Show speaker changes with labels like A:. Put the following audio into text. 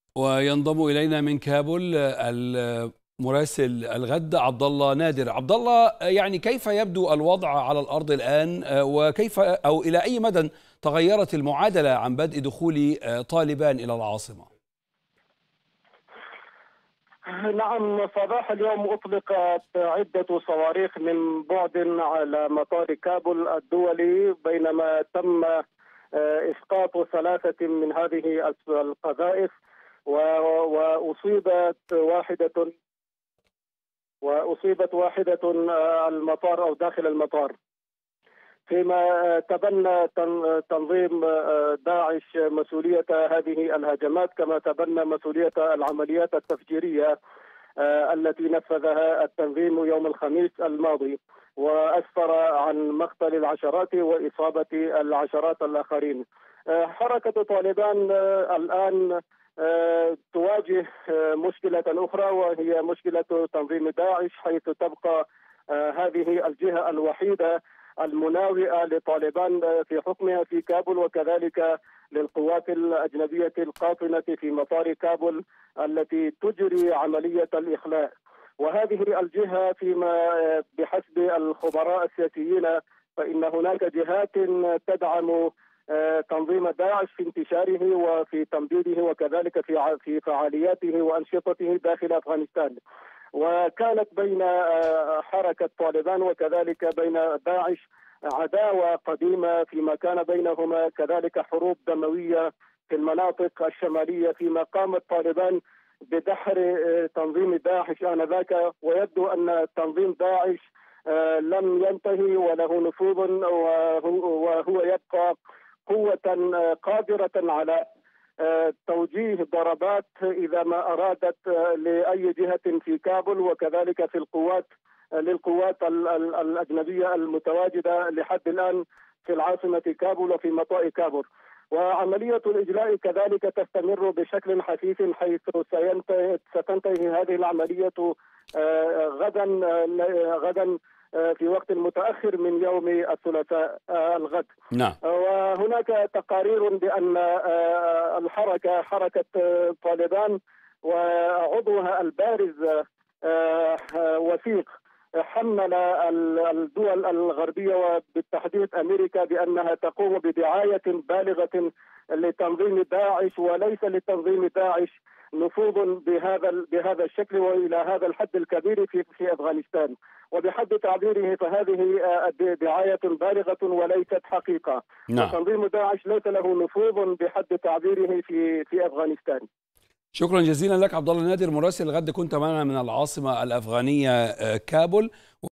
A: وينضم إلينا من كابول المراسل الغد عبد الله نادر. عبد الله، يعني كيف يبدو الوضع على الأرض الآن، وكيف أو إلى أي مدى تغيرت المعادلة عن بدء دخول طالبان إلى العاصمة؟
B: نعم، صباح اليوم أطلقت عدة صواريخ من بعد على مطار كابول الدولي، بينما تم إسقاط ثلاثة من هذه القذائف، وأصيبت واحدة المطار أو داخل المطار. فيما تبنى تنظيم داعش مسؤولية هذه الهجمات، كما تبنى مسؤولية العمليات التفجيرية التي نفذها التنظيم يوم الخميس الماضي، وأسفر عن مقتل العشرات وإصابة العشرات الآخرين. حركة طالبان الآن تواجه مشكلة أخرى، وهي مشكلة تنظيم داعش، حيث تبقى هذه الجهة الوحيدة المناوئة لطالبان في حكمها في كابول، وكذلك للقوات الأجنبية القاطنة في مطار كابول التي تجري عملية الإخلاء. وهذه الجهة فيما بحسب الخبراء السياسيين فإن هناك جهات تدعم تنظيم داعش في انتشاره وفي تمديده، وكذلك في فعالياته وأنشطته داخل أفغانستان. وكانت بين حركة طالبان وكذلك بين داعش عداوة قديمة، فيما كان بينهما كذلك حروب دموية في المناطق الشمالية، فيما قامت طالبان بدحر تنظيم داعش آنذاك. ويبدو أن تنظيم داعش لم ينتهي وله نفوذ، وهو يبقى قوة قادرة على توجيه ضربات إذا ما أرادت لأي جهة في كابول، وكذلك في للقوات الأجنبية المتواجدة لحد الآن في العاصمة كابول وفي مطار كابول. وعملية الإجلاء كذلك تستمر بشكل حثيث، حيث ستنتهي هذه العملية غدا في وقت متأخر من يوم الثلاثاء الغد.
A: نعم.
B: وهناك تقارير بأن حركة طالبان وعضوها البارز وثيق حمل الدول الغربية وبالتحديد أمريكا بأنها تقوم بدعاية بالغة لتنظيم داعش، وليس لتنظيم داعش نفوذ بهذا الشكل والى هذا الحد الكبير في افغانستان. وبحد تعبيره فهذه دعاية بالغة وليست حقيقة.
A: نعم.
B: وتنظيم داعش ليس له نفوذ بحد تعبيره في افغانستان.
A: شكرا جزيلا لك عبد الله نادر، مراسل الغد، كنت معنا من العاصمة الأفغانية كابول.